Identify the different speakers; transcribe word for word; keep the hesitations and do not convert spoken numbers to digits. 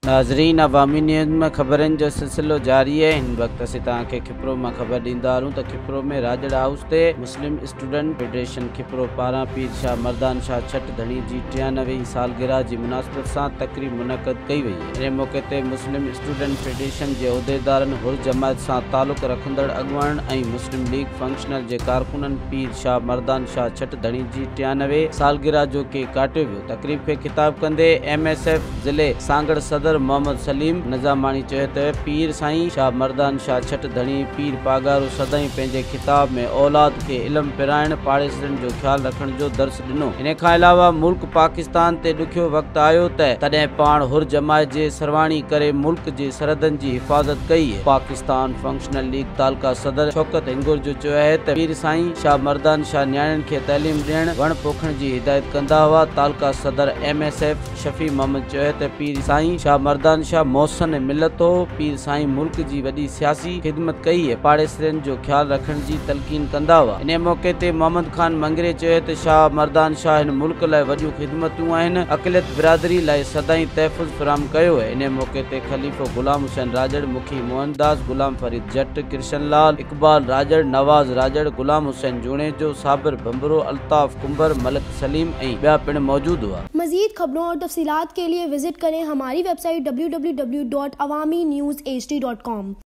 Speaker 1: नाज़रीन, अवामी न्यूज़ में खबरन जो सिलसिलो जारी है। इन वक्त असीं तव्हांखे कपरो में खबर ॾींदा आहियूं त कपरो में राजड़ हाउस ते मुस्लिम स्टूडेंट फेडरेशन कपरो पारां पीर शाह मर्दान शाह छठ धणी जी टियानवें सालगिरह की मुनासबत से तकरीब मुनक़द कई वई है। इन मौके ते मुस्लिम स्टूडेंट फेडरेशन के उहदेदारन हुर जमात से ताल्लुक रखंदड़ अगुवान और मुस्लिम लीग फंक्शनल के कारकुनन पीर शाह मर्दान शाह छठ धणी की टियानवे सालगिरह जो केक काटियो वियो। तकरीब के खिताब कंदे एम एस एफ जिले सांगड़ सदर मोहम्मद सलीम निज़ामानी चयो त पीर साईं शाह मर्दान शाह छठ धणी पीर पाॻारो सदाई पंहिंजे खिताब में औलाद के इल्म पिराइण पाड़ेसरन जो ख्याल रखण जो दर्स ॾिनो। इन खां अलावा मुल्क पाकिस्तान ते ॾुखियो वक्त आयो त तॾहिं पाण हुर जमायत जे सरवाणी करे मुल्क जे सरहदन की हिफाजत कई है। पाकिस्तान फंक्शनल लीग तालका सदर शौकत हिंगुर जो चयो है त पीर साईं शाह मर्दान शाह न्याणियुनि खे तैलीम ॾियण वण पोखण की हिदायत कंदा हुआ। तालका सदर M S F Shafi Mohammad चयो है त पीर साईं शाह मर्दान शाह मौसन मिलत हो। पीर साईं मुल्क की वडी सियासी खिदमत कई है, पाड़ेसरन जो ख्याल रखण की तलकीन कंदा हुआ। इन मौके ते मोहम्मद खान मंगरे चयो त शाह मर्दान शाह इन मुल्क लाइ वडियूं खिदमतूं आहिनि, अक़लियत बिरादरी लाइ सदाई तहफ़ुज़ फराम कयो है। इन मौके ते खलीफ़ो गुलाम हुसैन राजड़, मुखी मोहनदास, गुलाम फरीद जट, कृष्ण लाल, इकबाल राजड़, नवाज राजड़, गुलाम हुसैन जुणेजो, साबिर भंबरो, अल्ताफ कुंबर, मलिक सलीम और ॿिया पिण मौजूद हुआ।
Speaker 2: मज़ीद खबरों और तफसीलात के लिए विजिट करें हमारी website W W W dot Awami news H D dot com.